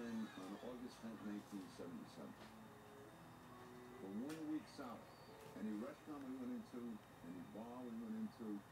in on August 10th, 1977. For 1 week solid. Any restaurant we went into, any bar we went into,